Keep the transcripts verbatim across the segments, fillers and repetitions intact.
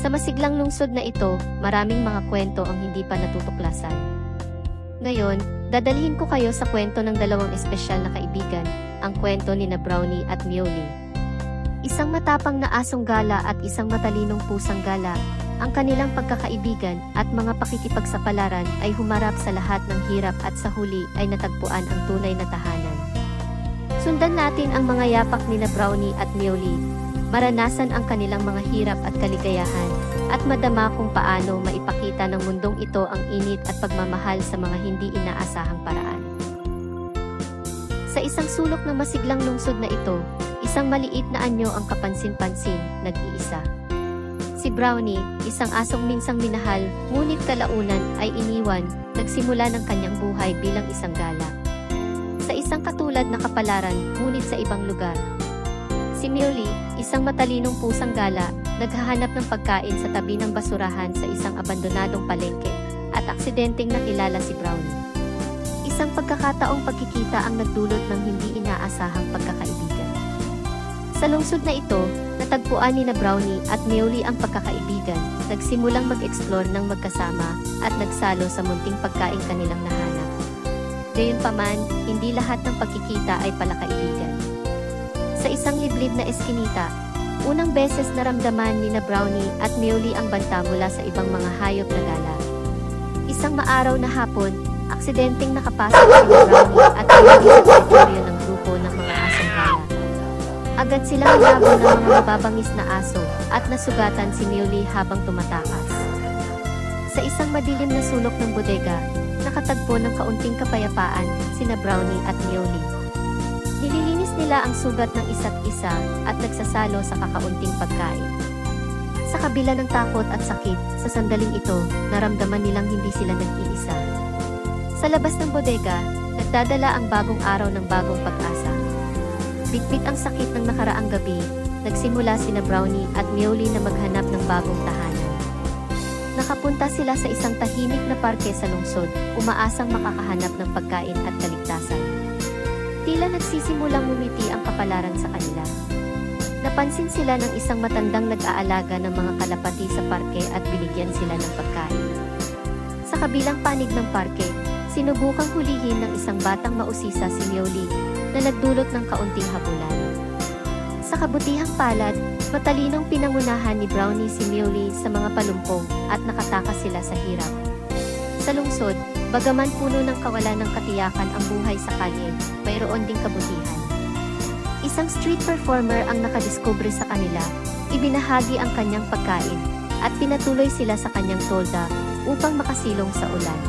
Sa masiglang lungsod na ito, maraming mga kwento ang hindi pa natutuklasan. Ngayon, dadalhin ko kayo sa kwento ng dalawang espesyal na kaibigan, ang kwento ni na Brownie at Muley. Isang matapang na asong gala at isang matalinong pusang gala. Ang kanilang pagkakaibigan at mga pakikipagsapalaran ay humarap sa lahat ng hirap at sa huli ay natagpuan ang tunay na tahanan. Sundan natin ang mga yapak ni na Brownie at Muley, maranasan ang kanilang mga hirap at kaligayahan, at madama kung paano maipakita ng mundong ito ang init at pagmamahal sa mga hindi inaasahang paraan. Sa isang sulok ng masiglang lungsod na ito, isang maliit na anyo ang kapansin-pansin, nag-iisa. Si Brownie, isang asong minsang minahal, ngunit kalaunan ay iniwan, nagsimula ng kanyang buhay bilang isang gala. Sa isang katulad na kapalaran, ngunit sa ibang lugar. Si Muley, isang matalinong pusang gala, naghahanap ng pagkain sa tabi ng basurahan sa isang abandonadong palengke, at aksidenteng nakilala si Brownie. Isang pagkakataong pagkikita ang nagdulot ng hindi inaasahang pagkakaibigan. Sa lungsod na ito, natagpuan ni na Brownie at Muley ang pagkakaibigan, nagsimulang mag-explore ng magkasama, at nagsalo sa munting pagkain kanilang nahanap. Gayunpaman, hindi lahat ng pagkikita ay palakaibigan. Sa isang liblib na eskinita, unang beses naramdaman ni na Brownie at Muley ang banta mula sa ibang mga hayop na gala. Isang maaraw na hapon, aksidenteng nakapasok si na Brownie at Muley sa teritoryo ng grupo ng mga asong gala. Agad silang nilabo ng mga mababangis na aso at nasugatan si Muley habang tumatakas. Sa isang madilim na sulok ng bodega, nakatagpo ng kaunting kapayapaan sina Brownie at Muley. Nililinis nila ang sugat ng isa't isa at nagsasalo sa kakaunting pagkain. Sa kabila ng takot at sakit, sa sandaling ito, naramdaman nilang hindi sila nag-iisa. Sa labas ng bodega, nagdadala ang bagong araw ng bagong pag-asa. Bitbit ang sakit ng nakaraang gabi, nagsimula sina Brownie at Muley na maghanap ng bagong tahanan. Nakapunta sila sa isang tahimik na parke sa lungsod, umaasang makakahanap ng pagkain at kaligtasan. Tila nagsisimulang ngumiti ang kapalaran sa kanila. Napansin sila ng isang matandang nag-aalaga ng mga kalapati sa parke at binigyan sila ng pagkain. Sa kabilang panig ng parke, sinubukang hulihin ng isang batang mausisa si Muley, na nagdulot ng kaunting habulan. Sa kabutihang palad, matalinong pinangunahan ni Brownie si Muley sa mga palumpong at nakatakas sila sa hirap. Sa lungsod, bagaman puno ng kawalan ng katiyakan ang buhay sa kalye, mayroon ding kabutihan. Isang street performer ang nakadiskubre sa kanila, ibinahagi ang kanyang pagkain, at pinatuloy sila sa kanyang tolda upang makasilong sa ulan.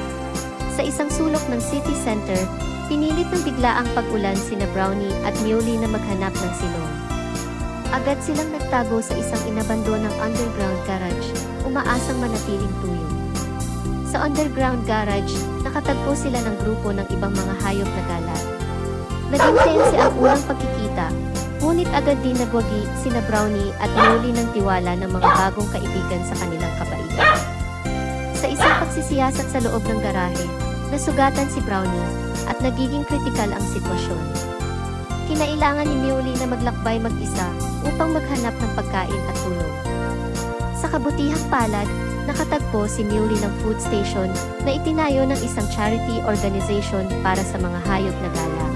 Sa isang sulok ng city center, pinilit ng biglaang pag-ulan sina Brownie at Muley na maghanap ng silong. Agad silang nagtago sa isang inabandonang underground garage, umaasang manatiling tuyo. Sa underground garage, nakatagpo sila ng grupo ng ibang mga hayop na gala. Naging tense ang unang pagkikita, ngunit agad din nagwagi sina Brownie at Muley ng tiwala ng mga bagong kaibigan sa kanilang kabaitan. Sa isang pagsisiyasat sa loob ng garahe, nasugatan si Brownie, at nagiging kritikal ang sitwasyon. Kinailangan ni Muley na maglakbay mag-isa upang maghanap ng pagkain at tulong. Sa kabutihang palad, nakatagpo si Muley ng food station na itinayo ng isang charity organization para sa mga hayop na gala.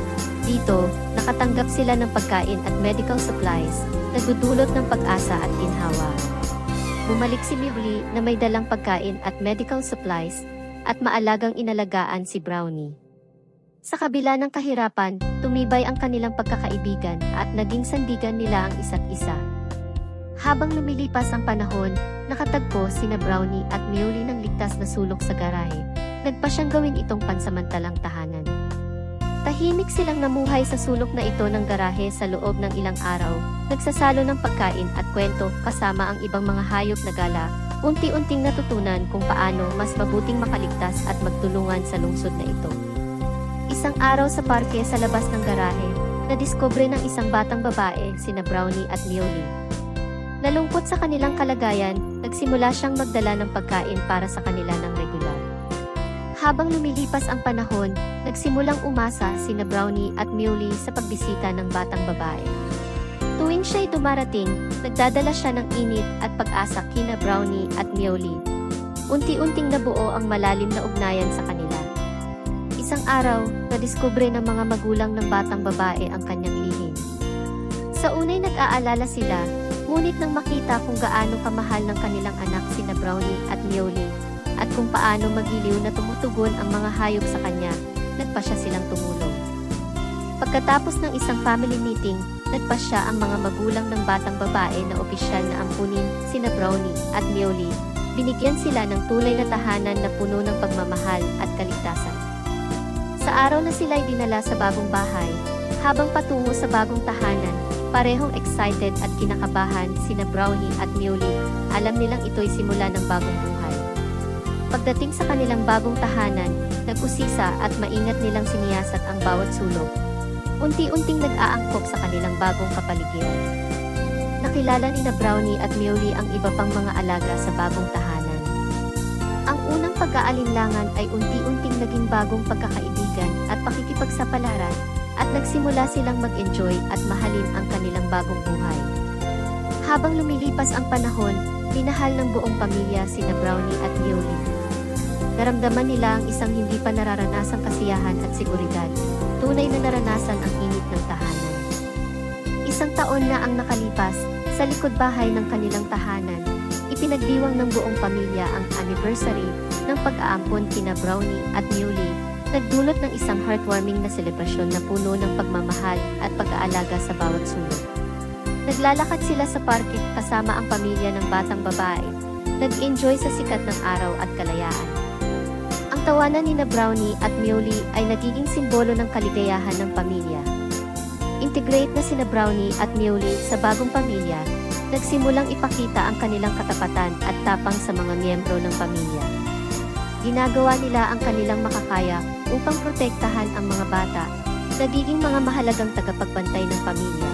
Dito, nakatanggap sila ng pagkain at medical supplies, nagdudulot ng pag-asa at ginhawa. Bumalik si Muley na may dalang pagkain at medical supplies, at maalagang inalagaan si Brownie. Sa kabila ng kahirapan, tumibay ang kanilang pagkakaibigan at naging sandigan nila ang isa't isa. Habang lumilipas ang panahon, nakatagpo sina Brownie at Muley ng ligtas na sulok sa garahe. Nagpa siyang gawin itong pansamantalang tahanan. Tahimik silang namuhay sa sulok na ito ng garahe sa loob ng ilang araw, nagsasalo ng pagkain at kwento kasama ang ibang mga hayop na gala. Unti-unting natutunan kung paano mas mabuting makaligtas at magtulungan sa lungsod na ito. Isang araw sa parke sa labas ng garahe, nadiskubre ng isang batang babae sina Brownie at Muley. Nalungkot sa kanilang kalagayan, nagsimula siyang magdala ng pagkain para sa kanila ng regular. Habang lumilipas ang panahon, nagsimulang umasa sina Brownie at Muley sa pagbisita ng batang babae. Tuwing siya'y dumarating, nagdadala siya ng init at pag-asa kina Brownie at Meowly. Unti-unting nabuo ang malalim na ugnayan sa kanila. Isang araw, nadiskubre ng mga magulang ng batang babae ang kanyang lihim. Sa unay nag-aalala sila, ngunit nang makita kung gaano kamahal ng kanilang anak sina Brownie at Meowly, at kung paano magiliw na tumutugon ang mga hayop sa kanya, nagpasya silang tumulong. Pagkatapos ng isang family meeting, nagpasya ang mga magulang ng batang babae na opisyal na ampunin sina Brownie at Meowly. Binigyan sila ng tunay na tahanan na puno ng pagmamahal at kaligtasan. Sa araw na sila'y dinala sa bagong bahay, habang patungo sa bagong tahanan, parehong excited at kinakabahan sina Brownie at Meowly. Alam nilang ito'y simula ng bagong buhay. Pagdating sa kanilang bagong tahanan, nag-usisa at maingat nilang siniyasat ang bawat sulok. Unti-unting nag-aangkop sa kanilang bagong kapaligiran. Nakilala ni na Brownie at Meowly ang iba pang mga alaga sa bagong tahanan. Ang unang pag-aalinlangan ay unti-unting naging bagong pagkakaibigan at pakikipagsapalaran, at nagsimula silang mag-enjoy at mahalin ang kanilang bagong buhay. Habang lumilipas ang panahon, minahal ng buong pamilya sina Brownie at Meowly. Naramdaman nila ang isang hindi pa nararanasang kasiyahan at seguridad, tunay na naranasan ang init ng tahanan. Isang taon na ang nakalipas, sa likod bahay ng kanilang tahanan, ipinagdiwang ng buong pamilya ang anniversary ng pag-aampon kina Brownie at Meowly, nagdulot ng isang heartwarming na selebrasyon na puno ng pagmamahal at pag-aalaga sa bawat sulok. Naglalakad sila sa parke kasama ang pamilya ng batang babae, nag-enjoy sa sikat ng araw at kalayaan. Ang tawanan ni na Brownie at Meowly ay nagiging simbolo ng kaligayahan ng pamilya. Integrate na sina Brownie at Meowly sa bagong pamilya, nagsimulang ipakita ang kanilang katapatan at tapang sa mga miyembro ng pamilya. Ginagawa nila ang kanilang makakaya upang protektahan ang mga bata, nagiging mga mahalagang tagapagbantay ng pamilya.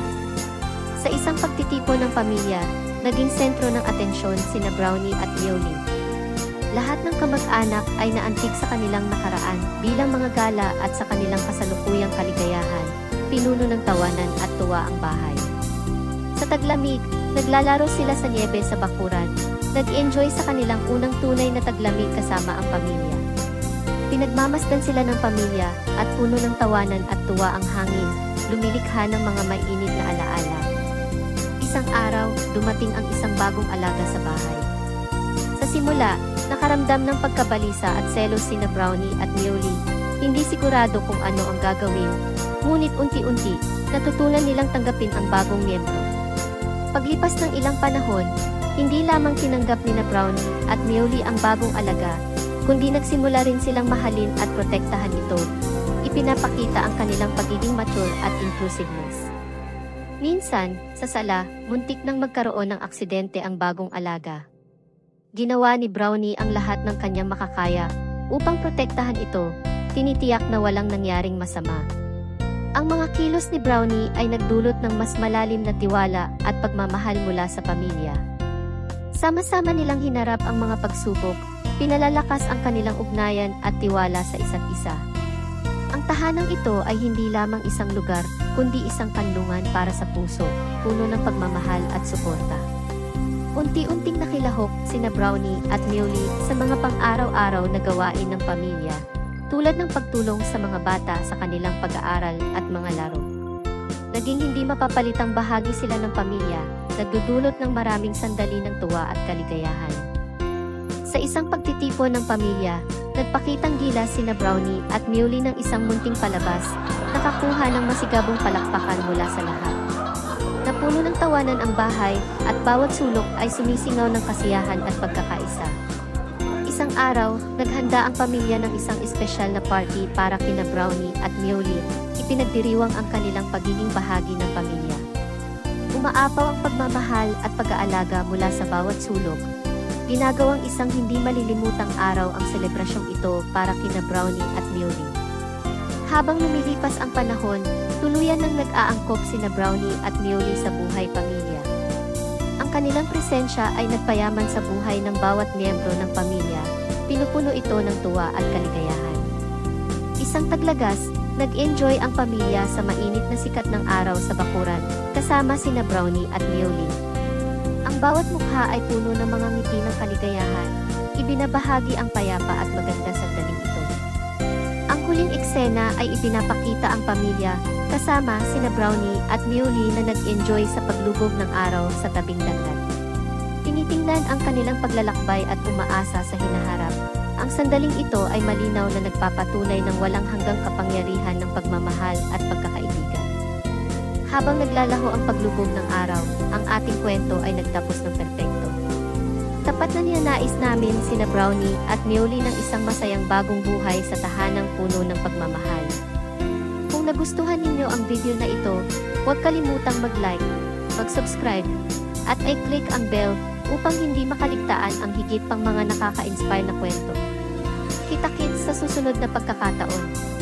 Sa isang pagtitipon ng pamilya, naging sentro ng atensyon sina Brownie at Meowly. Lahat ng kamag-anak ay naantig sa kanilang nakaraan bilang mga gala at sa kanilang kasalukuyang kaligayahan, pinuno ng tawanan at tuwa ang bahay. Sa taglamig, naglalaro sila sa niebe sa bakuran, nag-enjoy sa kanilang unang tunay na taglamig kasama ang pamilya. Pinagmamasdan sila ng pamilya at puno ng tawanan at tuwa ang hangin, lumilikha ng mga mainit na alaala. Isang araw, dumating ang isang bagong alaga sa bahay. Sa simula, nakaramdam ng pagkabalisa at selos sina Brownie at Meowly, hindi sigurado kung ano ang gagawin, ngunit unti-unti, natutunan nilang tanggapin ang bagong miyembro. Paglipas ng ilang panahon, hindi lamang tinanggap ni na Brownie at Meowly ang bagong alaga, kundi nagsimula rin silang mahalin at protektahan ito. Ipinapakita ang kanilang pagiging mature at inclusiveness. Minsan, sa sala, muntik nang magkaroon ng aksidente ang bagong alaga. Ginawa ni Brownie ang lahat ng kanyang makakaya upang protektahan ito, tinitiyak na walang nangyaring masama. Ang mga kilos ni Brownie ay nagdulot ng mas malalim na tiwala at pagmamahal mula sa pamilya. Sama-sama nilang hinarap ang mga pagsubok, pinalalakas ang kanilang ugnayan at tiwala sa isa't isa. Ang tahanang ito ay hindi lamang isang lugar, kundi isang kanlungan para sa puso, puno ng pagmamahal at suporta. Unti-unting nakilahok sina Brownie at Meowly sa mga pang-araw-araw na gawain ng pamilya, tulad ng pagtulong sa mga bata sa kanilang pag-aaral at mga laro. Naging hindi mapapalitang bahagi sila ng pamilya, nagdudulot ng maraming sandali ng tuwa at kaligayahan. Sa isang pagtitipon ng pamilya, nagpakitang gilas sina Brownie at Meowly ng isang munting palabas, nakakuha ng masigabong palakpakan mula sa lahat. Napuno ng tawanan ang bahay, at bawat sulok ay sumisingaw ng kasiyahan at pagkakaisa. Isang araw, naghanda ang pamilya ng isang espesyal na party para kina Brownie at Meowly, ipinagdiriwang ang kanilang pagiging bahagi ng pamilya. Umaapaw ang pagmamahal at pag-aalaga mula sa bawat sulok. Ginagawang isang hindi malilimutang araw ang selebrasyong ito para kina Brownie at Meowly. Habang lumilipas ang panahon, tuluyan nang nag-aangkop sina Brownie at Meowly sa buhay pamilya. Ang kanilang presensya ay nagpayaman sa buhay ng bawat miyembro ng pamilya, pinupuno ito ng tuwa at kaligayahan. Isang taglagas, nag-enjoy ang pamilya sa mainit na sikat ng araw sa bakuran, kasama sina Brownie at Meowly. Ang bawat mukha ay puno ng mga ngiti ng kaligayahan, ibinabahagi ang payapa at maganda sandaling ito. Ang huling eksena ay ipinapakita ang pamilya, kasama sina Brownie at Meowly na nag-enjoy sa paglubog ng araw sa tabing dagat. Tinitingnan ang kanilang paglalakbay at umaasa sa hinaharap. Ang sandaling ito ay malinaw na nagpapatunay ng walang hanggang kapangyarihan ng pagmamahal at pagkakaibigan. Habang naglalaho ang paglubog ng araw, ang ating kwento ay nagtapos ng perpekto. Tapat na niyanais namin sina Brownie at Meowly ng isang masayang bagong buhay sa tahanang puno ng pagmamahal. Kung nagustuhan ninyo ang video na ito, huwag kalimutang mag-like, mag-subscribe, at i-click ang bell upang hindi makaligtaan ang higit pang mga nakaka-inspire na kwento. Kita-kits sa susunod na pagkakataon.